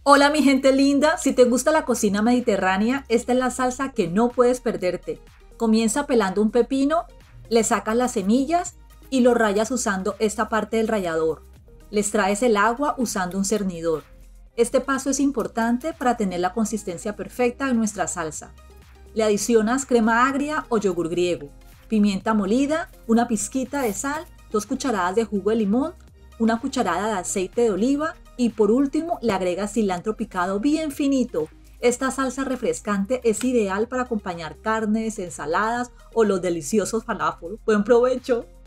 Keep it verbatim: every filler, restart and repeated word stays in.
Hola mi gente linda, si te gusta la cocina mediterránea, esta es la salsa que no puedes perderte. Comienza pelando un pepino, le sacas las semillas y lo rayas usando esta parte del rallador. Le extraes el agua usando un cernidor. Este paso es importante para tener la consistencia perfecta de nuestra salsa. Le adicionas crema agria o yogur griego, pimienta molida, una pizquita de sal, dos cucharadas de jugo de limón, una cucharada de aceite de oliva y por último le agregas cilantro picado bien finito. Esta salsa refrescante es ideal para acompañar carnes, ensaladas o los deliciosos falafel. ¡Buen provecho!